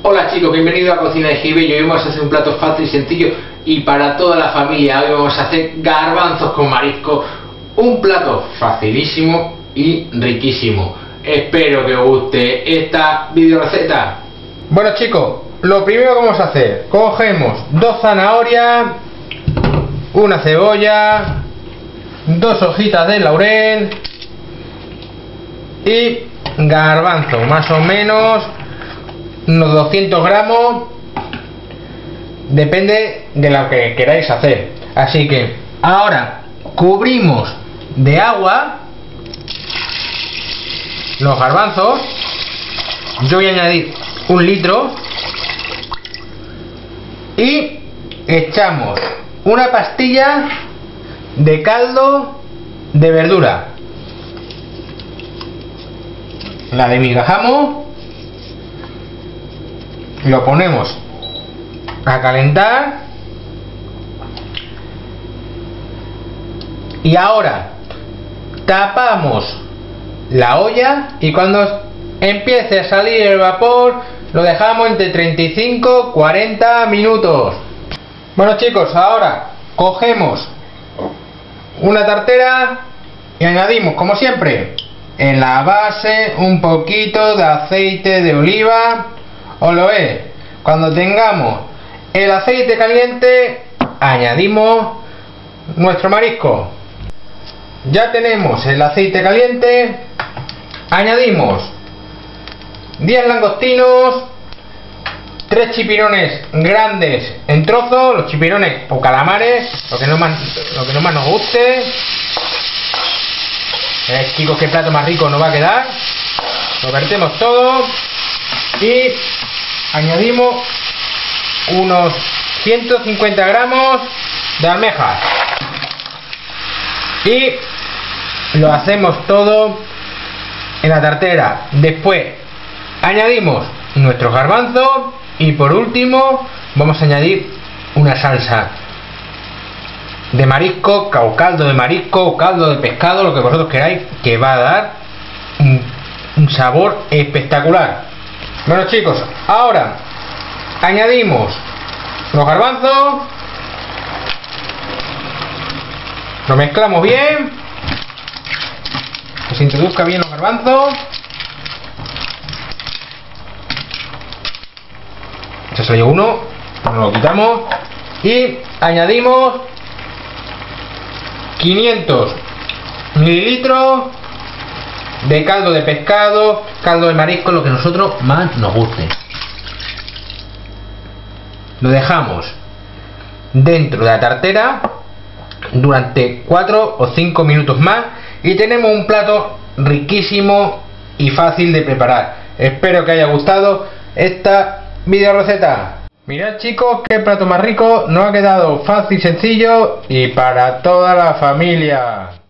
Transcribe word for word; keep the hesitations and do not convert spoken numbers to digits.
Hola chicos, bienvenidos a Cocina de Gibello. Hoy vamos a hacer un plato fácil y sencillo y para toda la familia. Hoy vamos a hacer garbanzos con marisco, un plato facilísimo y riquísimo. Espero que os guste esta video receta. Bueno chicos, lo primero que vamos a hacer, cogemos dos zanahorias, una cebolla, dos hojitas de laurel y garbanzo, más o menos unos doscientos gramos, depende de lo que queráis hacer. Así que ahora cubrimos de agua los garbanzos. Yo voy a añadir un litro y echamos una pastilla de caldo de verdura, la desmigajamos, lo ponemos a calentar y ahora tapamos la olla y cuando empiece a salir el vapor lo dejamos entre treinta y cinco y cuarenta minutos. Bueno chicos, ahora cogemos una tartera y añadimos, como siempre, en la base un poquito de aceite de oliva. O lo es, cuando tengamos el aceite caliente añadimos nuestro marisco. Ya tenemos el aceite caliente, añadimos diez langostinos, tres chipirones grandes en trozos, los chipirones o calamares, lo que no más, lo que no más nos guste. Eh, chicos, qué plato más rico nos va a quedar. Lo vertemos todo y añadimos unos ciento cincuenta gramos de almejas y lo hacemos todo en la tartera. Después añadimos nuestros garbanzos y por último vamos a añadir una salsa de marisco, o caldo de marisco o caldo de pescado, lo que vosotros queráis, que va a dar un, un sabor espectacular. Bueno chicos, ahora añadimos los garbanzos, lo mezclamos bien, que se introduzca bien los garbanzos. Ya salió uno, lo quitamos y añadimos quinientos mililitros de caldo de pescado, caldo de marisco, lo que a nosotros más nos guste. Lo dejamos dentro de la tartera durante cuatro o cinco minutos más y tenemos un plato riquísimo y fácil de preparar. Espero que haya gustado esta video receta. Mirad chicos, qué plato más rico, nos ha quedado fácil, sencillo y para toda la familia.